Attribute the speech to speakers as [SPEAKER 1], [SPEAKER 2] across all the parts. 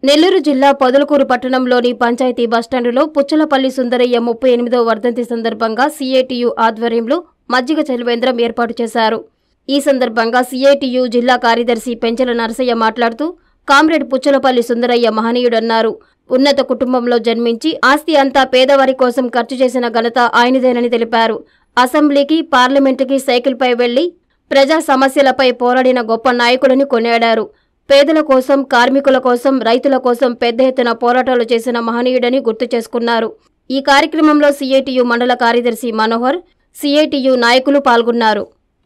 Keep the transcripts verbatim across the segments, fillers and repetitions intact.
[SPEAKER 1] నెల్లూరు జిల్లా పొదలకూరు పట్టణంలోని పంచాయతీ బస్టాండులో పుచ్చలపల్లి సుందరయ్య ముప్పై ఎనిమిదవ వర్ధంతి సందర్భంగా సిఐటియు ఆధ్వర్యంలో మజ్జిగ చలివేంద్రం ఏర్పాటు చేశారు. ఈ సందర్భంగా సిఐటియు జిల్లా కార్యదర్శి పెంచల నరసయ్య మాట్లాడుతూ కామ్రేడ్ పుచ్చలపల్లి సుందరయ్య మహనీయుడన్నారు. ఉన్నత కుటుంబంలో జన్మించి ఆస్తి అంతా పేదవారి కోసం ఖర్చు చేసిన ఘనత ఆయనదేనని తెలిపారు. అసెంబ్లీకి, పార్లమెంటుకి సైకిల్పై వెళ్లి ప్రజా సమస్యలపై పోరాడిన గొప్ప నాయకుడని కొనియాడారు. పేదల కోసం, కార్మికుల కోసం, రైతుల కోసం పెద్ద ఎత్తున పోరాటాలు చేసిన మహనీయుడని గుర్తు చేసుకున్నారు. ఈ కార్యక్రమంలో సిఐటియు మండల కార్యదర్శి మనోహర్, సిఐటియు నాయకులు పాల్గొన్నారు.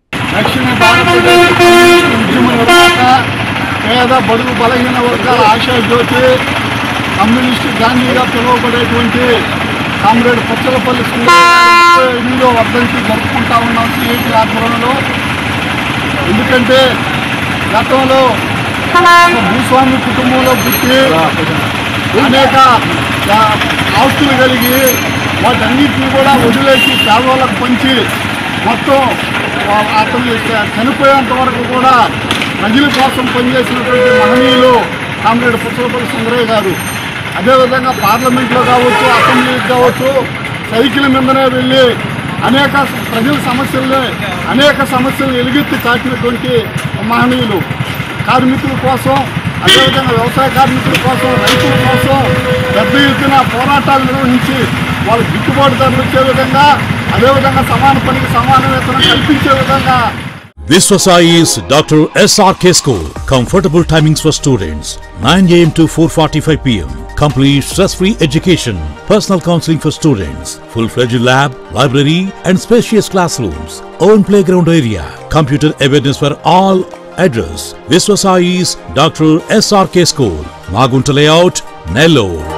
[SPEAKER 2] పేద బడుగు బలహీన వర్గాల ఆశాజ్యోతి కమ్యూనిస్టు గాంధీగా పిలువబడేటువంటి కామ్రేడ్ పుచ్చలపల్లి ఎనిమిదో వర్ధంతి జరుపుకుంటా ఉన్నాం సిఐటి ఆధ్వర్యంలో. ఎందుకంటే గతంలో భూస్వామి కుటుంబంలో పుట్టి అనేక ఆస్తులు కలిగి వాటన్నిటిని కూడా వదిలేసి పేదవాళ్ళకు పంచి మొత్తం అతను చనిపోయేంత వరకు కూడా ప్రజల కోసం పనిచేసినటువంటి మహనీయులు కామ్రేడ్ పుచ్చలపల్లి సుందరయ్య గారు. అదేవిధంగా పార్లమెంట్లో కావచ్చు, అసెంబ్లీకి కావచ్చు, సైకిల్ మీదనే వెళ్ళి అనేక ప్రజల సమస్యల్ని అనేక సమస్యలను ఎలుగెత్తి చాటినటువంటి మహనీయులు. కార్మికుల కోసం, అదేవిధంగా వ్యవసాయ కార్మికుల కోసం, రైతుల కోసం పెద్ద ఎత్తున పోరాటాలు నిర్వహించి వాళ్ళకి గిట్టుబాటు ధరలు వచ్చే విధంగా, అదేవిధంగా సమాన పనికి సమాన వేతనం కల్పించే విధంగా.
[SPEAKER 3] Viswasai is Doctor S R K School. Comfortable timings for students nine A M to four forty-five P M Complete stress-free education. Personal counseling for students. Full-fledged lab, library and spacious classrooms. Own playground area. Computer awareness for all. Address: Viswasai's Doctor S R K School, Magunta Layout, Nellore.